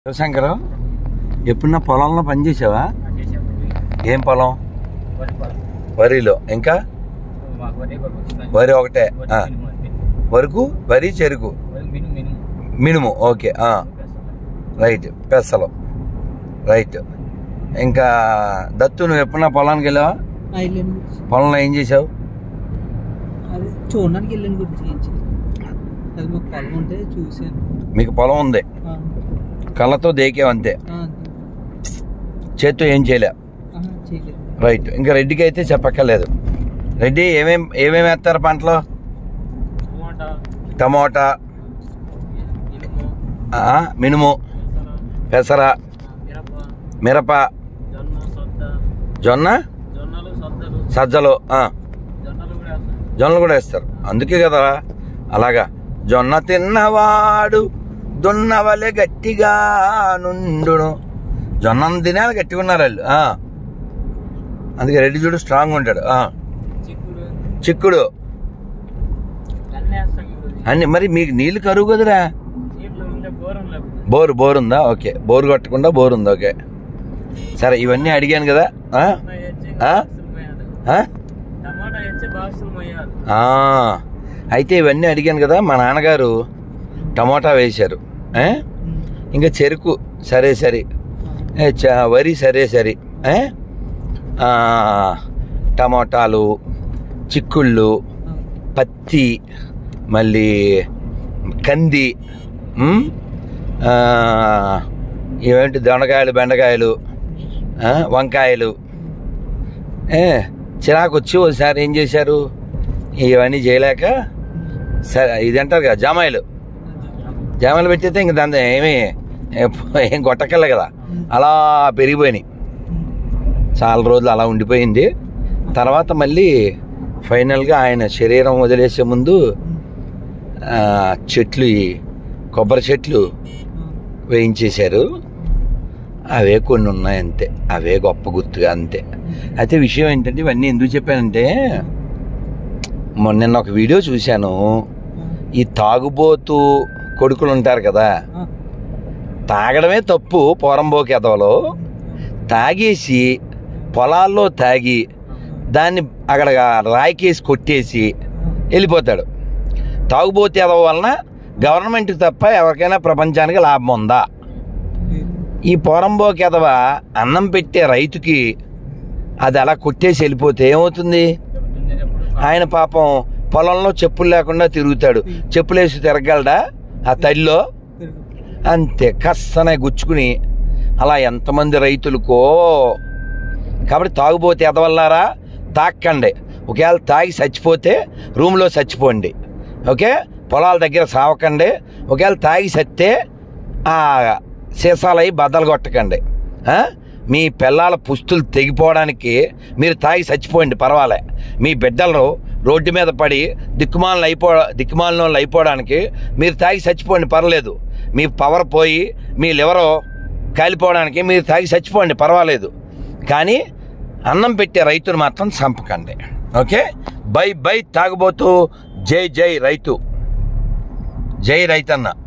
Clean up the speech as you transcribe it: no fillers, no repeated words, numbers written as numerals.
శివశంకరం, ఎప్పుడన్నా పొలంలో పనిచేసావా? ఏం పొలం? వరిలో. ఇంకా వరి ఒకటే? వరకు వరి, చెరుకు, మినుము. Okay, right. పెసలు, రైట్. ఇంకా దత్తు, నువ్వు ఎప్పుడన్నా పొలానికి వెళ్ళావా? పొలంలో ఏం చేసావు? చూడడానికి వెళ్ళాను. పొలం ఉంటే చూసాను. మీకు పొలం ఉంది, కళ్ళతో దేకేవు అంతే, చేత్తో ఏం చేయలే. రైట్. ఇంకా రెడ్డికి అయితే చెప్పక్కర్లేదు. రెడ్డి ఏమేమి వేస్తారు పంటలో? టమోటా, మినుము, పెసర, మిరప, జొన్న, సజ్జలు, జొన్నలు కూడా వేస్తారు. అందుకే కదా అలాగా. జొన్న తిన్నవాడు దున్నవలే గట్టిగా నుండును. జొన్న తినాలి, గట్టిగా ఉన్నారు వాళ్ళు. అందుకే రెడ్డి చూడు స్ట్రాంగ్ ఉంటాడు. చిక్కుడు అన్ని. మరి మీకు నీళ్ళు కరువు కదరా? బోరు ఉందా? ఓకే, బోరు కొట్టకుండా బోరు ఉంది. ఓకే, సరే. ఇవన్నీ అడిగాను కదా. అయితే ఇవన్నీ అడిగాను కదా. మా నాన్నగారు టమోటా వేశారు, ఇంకా చెరుకు సరే సరే, వరి సరే సరే, టమోటాలు, చిక్కుళ్ళు, పత్తి, మళ్ళీ కంది, ఇవేంటి దొండకాయలు, బెండకాయలు, వంకాయలు. చిరాకు వచ్చి ఒకసారి ఏం చేశారు, ఇవన్నీ చేయలేక సరే ఇది అంటారు కదా జామాయిలు పెట్టితే ఇంక దాని ఏం కొట్టకెళ్ళే కదా, అలా పెరిగిపోయినాయి. చాలా రోజులు అలా ఉండిపోయింది. తర్వాత మళ్ళీ ఫైనల్గా ఆయన శరీరం వదిలేసే ముందు చెట్లు, కొబ్బరి చెట్లు వేయించేశారు. అవే కొన్ని ఉన్నాయి అంతే, అవే గొప్ప గుర్తుగా అంతే. అయితే విషయం ఏంటంటే, ఇవన్నీ ఎందుకు చెప్పానంటే, నిన్న ఒక వీడియో చూశాను. ఈ తాగుబోతు కొడుకులు ఉంటారు కదా, తాగడమే తప్పు పోరంబోకి ఎదవలో. తాగేసి పొలాల్లో తాగి దాన్ని అక్కడ రాయికేసి కొట్టేసి వెళ్ళిపోతాడు. తాగుబోతు ఎదవ వలన గవర్నమెంట్కి తప్ప ఎవరికైనా ప్రపంచానికి లాభం ఉందా? ఈ పోరంబోకి ఎదవ అన్నం పెట్టే రైతుకి అది అలా కొట్టేసి వెళ్ళిపోతే ఏమవుతుంది? ఆయన పాపం పొలంలో చెప్పులు లేకుండా తిరుగుతాడు. చెప్పులు వేసి తిరగలడా ఆ తడిలో? అంతే, కස්සనే గుచ్చుకుని అలా ఎంతమంది రైతులకో. కాబట్టి తాగుబోతే ఎదవల్లారా, తాక్కండి. ఒకవేళ తాగి చచ్చిపోతే రూమ్లో చచ్చిపోండి. ఓకే, పొలాల దగ్గర సావకండి. ఒకవేళ తాగి చస్తే సీసాలయ్యి బద్దలు కొట్టకండి. మీ పిల్లల పుస్తులు తెగిపోవడానికి మీరు తాగి చచ్చిపోండి, పర్వాలే. మీ బిడ్డలు రోడ్డు మీద పడి దిక్కుమాలిన అయిపోవడానికి మీరు తాగి చచ్చిపోండి, పర్లేదు. మీ పవర్ పోయి మీ లివరు కాలిపోవడానికి మీరు తాగి చచ్చిపోండి, పర్వాలేదు. కానీ అన్నం పెట్టే రైతును మాత్రం చంపకండి. Okay, by తాగుబోతూ. జై రైతు, జై రైతన్న.